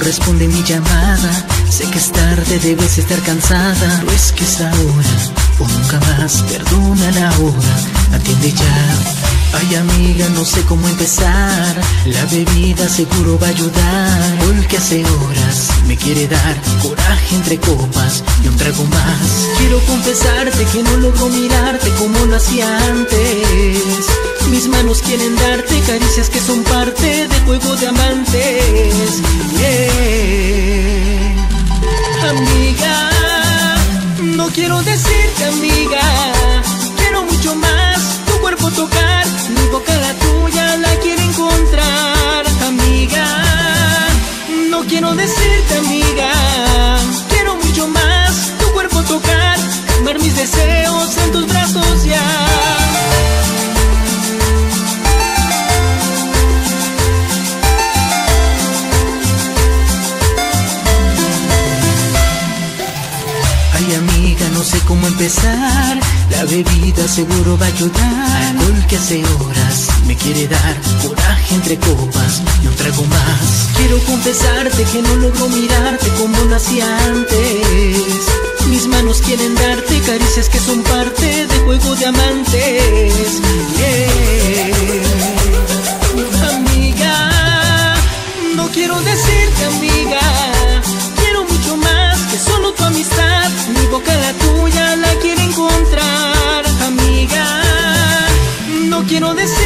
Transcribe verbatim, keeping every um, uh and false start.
responde mi llamada. Sé que es tarde, debes estar cansada. Pero es que es ahora o nunca más, perdona la hora, atiende ya. Ay amiga, no sé cómo empezar. La bebida seguro va a ayudar, porque hace horas me quiere dar coraje entre copas y un trago más. Quiero confesarte que no logro mirarte como lo hacía antes. Mis manos quieren darte caricias que son parte del juego de amantes. Yeah. Amiga, no quiero decirte amiga, quiero mucho más tu cuerpo tocar, mi boca la tuya la quiero encontrar. Amiga, no quiero decirte amiga, quiero mucho más tu cuerpo tocar, calmar mis deseos en tus brazos ya. Ay amiga, no sé cómo empezar. La bebida seguro va a ayudar, alcohol que hace horas me quiere dar coraje entre copas y un trago más. Quiero confesarte que no logro mirarte como lo hacía antes. Mis manos quieren darte caricias que son parte del juego de amantes. Yeah. Amiga, no quiero decirte amiga, quiero mucho más que solo tu amistad. Mi boca la tuya la quiero encontrar. Amiga, no quiero decir